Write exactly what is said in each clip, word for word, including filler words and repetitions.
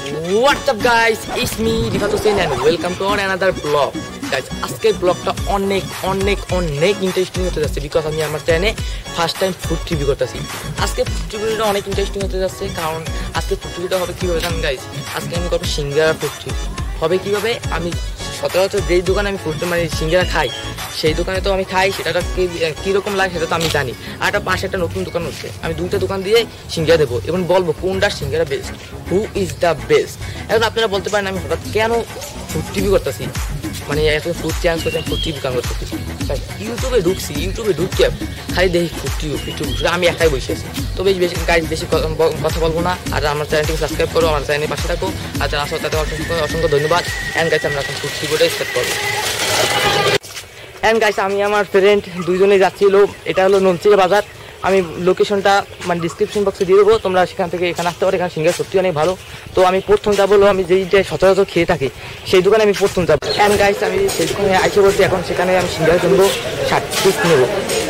What's up guys, it's me Rifat Hussain and welcome to another vlog. Guys, আজকের ব্লগটা অনেক অনেক অনেক ইন্টারেস্টিং হতে যাচ্ছে বিকজ আমি আমার চ্যানেলে ফার্স্ট টাইম ফুড রিভিউ করতেছি। আজকে ফুড রিভিউটা অনেক ইন্টারেস্টিং হতে যাচ্ছে কারণ আজকে ফুড রিভিউটা হবে কীভাবে জানেন গাইজ, আজকে আমি করবো সিঙ্গারা ফুড রিভিউ। হবে কীভাবে, আমি সচরাচর যেই দোকানে আমি ফুড মানে সিঙ্গারা খাই সেই দোকানে তো আমি খাই, সেটা কীরকম লাগে সেটা তো আমি জানি। আর একটা পাশে একটা নতুন দোকান হচ্ছে, আমি দুইটা দোকান দিয়ে সিঙ্গারা দেবো এবং বলবো কোনটার সিঙ্গারা best, who is the best. এখন আপনারা বলতে পারেন আমি হঠাৎ কেন ফুড রিভিউ করতেছি, মানে এখন ফুড চেঞ্জ করছি, আমি ফুড রিভিউ কেন করতেছি। ইউটিউবে ঢুকছি, ইউটিউবে ঢুকতে খালি দেখি ফুড রিভিউ ইউটিউব আমি একাই বসে আছি। তো বেশ বেশি গাইজ বেশি কথা বলবো না, আর আমার চ্যানেলটিকে সাবস্ক্রাইব করো, আমার চ্যানেলের পাশে থাকো, আর যারা আসো তাদের অসংখ্য অসংখ্য ধন্যবাদ। অ্যান্ড গাইজ আমরা এখন ফুড রিভিউটা স্টার্ট করবো। অ্যান্ড গাইস আমি আমার ফ্রেন্ড দুইজনে যাচ্ছিল, এটা হলো নলছিয়া বাজার। আমি লোকেশনটা মানে ডিসক্রিপশন বক্সে দিয়ে দেবো, তোমরা সেখান থেকে এখানে আসতে পারো। এখানে সিঙ্গারা সত্যি অনেক ভালো। তো আমি প্রথম যাবো, আমি যেইটা সচরাচর খেয়ে থাকি সেই দোকানে আমি প্রথম যাবো। অ্যান্ড গাইস আমি সেই দোকানে আইসে বলছি, এখন সেখানে আমি সিঙ্গারা কিনবো, ষাট পিস নেবো।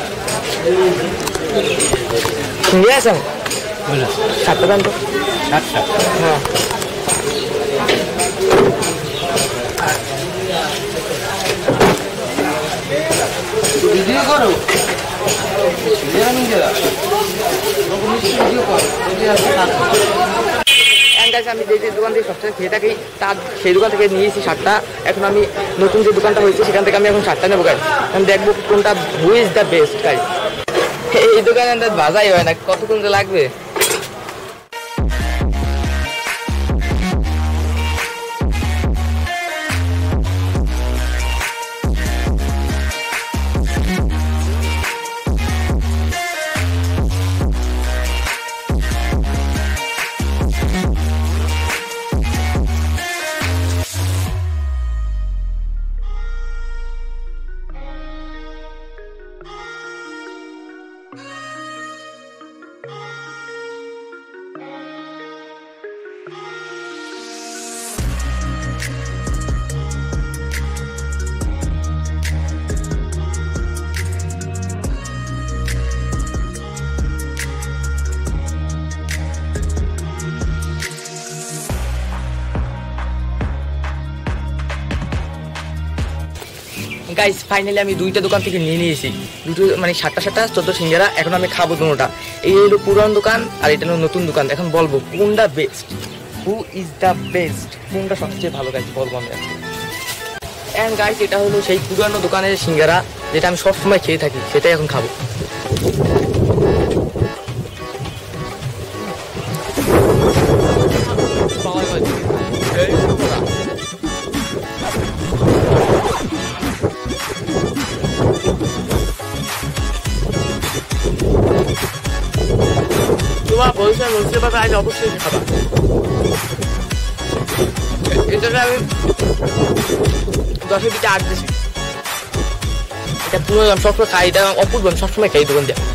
সিঙ্গারা আছে ষাটটা দাম তো ষাটটা, হ্যাঁ ভিডিও করো, আমি যে যে দোকান থেকে সবচেয়ে খেয়ে থাকি তার সেই দোকান থেকে নিয়েছি ষাটটা। এখন আমি নতুন যে দোকানটা হয়েছে সেখান থেকে আমি এখন ষাটটা নেবো গাইজ। আমি দেখবো কোনটা who is the best guys. এই দোকানে বাজাই হয় না, কতক্ষণ যে লাগবে। গাইস ফাইনালি আমি দুইটা দোকান থেকে নিয়ে নিয়েছি, দুটো মানে সাতটা সাতটা চোদ্দ সিঙ্গারা। এখন আমি খাবো দুটোটা। এই হলো পুরান দোকান আর এটা হলো নতুন দোকান। এখন বলবো কোনটা best, who is the best, কোনটা সবচেয়ে ভালো গাইস বলবো আমরা। অ্যান্ড গাইস এটা হলো সেই পুরানো দোকানের সিঙ্গারা যেটা আমি সবসময় খেয়ে থাকি, সেটাই এখন খাবো। তোমার বলছে নলছিয়া বাজার আজ অবশ্যই খাবা। এটাকে আমি দশের দিকে আট দিছি, এটা পুরো আমি সবসময় খাই, এটা অপূর্ব আমি সবসময় খাই দোকান দিয়ে।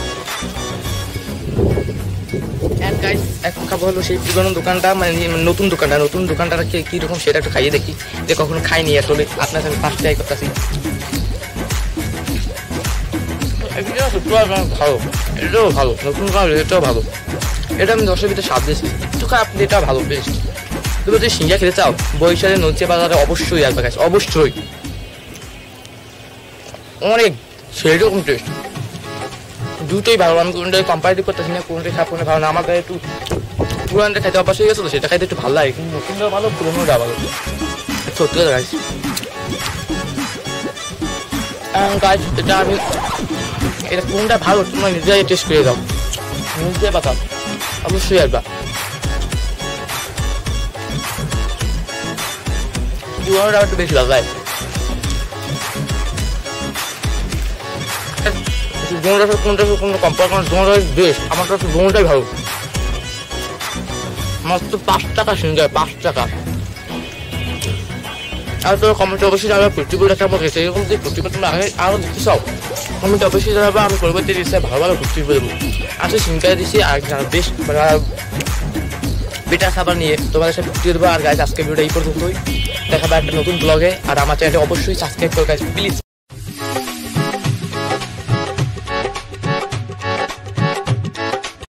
অ্যান্ড গাইস এখন খাবো হলো সেই পুরোনো দোকানটা, মানে নতুন দোকানটা। নতুন দোকানটা কীরকম সেটা একটু খাইয়ে দেখি, যে কখনো খাইনি আসলে। আপনার আমি ফার্স্ট ট্রাই করতেছি। ভালো, এটাও ভালো, নতুন ভালো, এটাও ভালো। এটা আমি দশের ভিতরে সাত দিয়েছি, একটু খারাপ, এটা ভালো বেস্ট। তুমি যদি সিঙ্গারা খেতে চাও বরিশালে নলছিয়া বাজারে অবশ্যই আসবে গাইস, অবশ্যই। অনেক সেরকম টেস্ট, দুটোই ভালো। আমি কোনটাই কম্পারেটিভ করতেছি না, কোনটাই খারাপ কোনটা ভালো না। আমার কাছে একটু পুরানটা খাইতে অভ্যাস হয়ে গেছে তো সেটা খাইতে একটু ভালো লাগে, কিন্তু নতুনটাও ভালো, পুরোনোটা ভালো, সত্যি কথা গাইস। গাইস এটা আমি এটা কোনটা ভালো তোমরা নিজেরাই টেস্ট করে দাও, নিজে বাতাও, অবশ্যই আসবা। পুরোনোটা একটু বেশি ভালো লাগে, কোনটা কোনটা কোনো কম্পেয়ার করার দোনোটাই বেস্ট। আমার কাছে দোনোটাই ভালো। মাত্র পাঁচ টাকা সিঙ্গারা, পাঁচ টাকা। আর তোর কমেন্টে অবশ্যই জানাবে ফুটিগুলো কেমন গেছে, এরকম যে ফুটিগুলো তোমরা আগে আরও দেখতে চাও কমেন্টে অবশ্যই জানাবে। আমি পরবর্তী দিচ্ছে ভালো ভালো ফুটি দেবো। আসলে সিঙ্গারা দিচ্ছি আর বেস্ট বেটার খাবার নিয়ে তোমাদের সাথে ফুটিয়ে দেবো। আর গাইজ আজকে ভিডিওটা এই পর্যন্তই, দেখাবে একটা নতুন ব্লগে। আর আমার চ্যানেলটা অবশ্যই সাবস্ক্রাইব করো গাইজ প্লিজ।